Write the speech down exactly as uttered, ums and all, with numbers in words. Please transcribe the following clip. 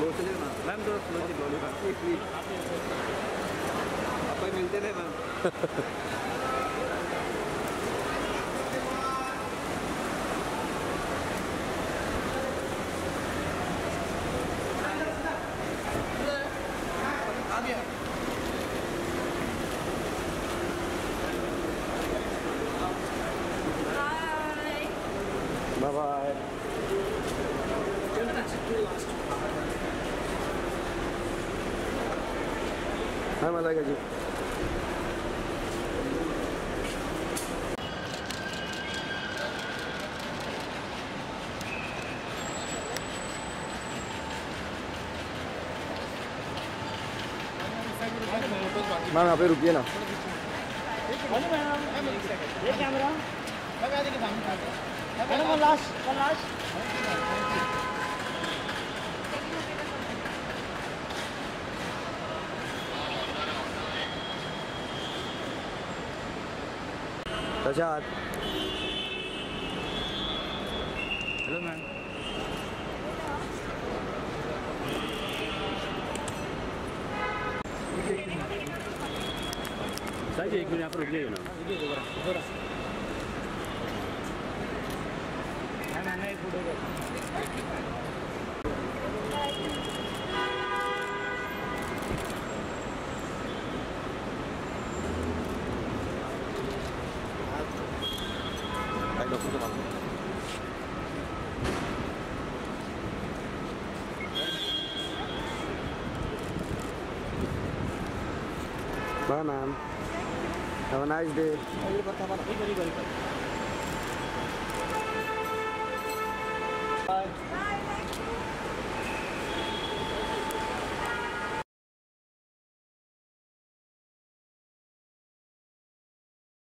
चलिए ना मैम, थोड़ा स्लो चलिए मैम, प्लीज प्लीज आप मिलते थे ma'am. Bye bye. Hai mà lagi. Ma'am यहाँ पे रुकिए ना। ये कैमरा लगा देंगे सामने। Madam one last one last. Prasad. Hello ma'am. Sir एक मिनट यहाँ पर रुक जाइए ना। मैंने एक photo Bye ma'am. Have a nice day.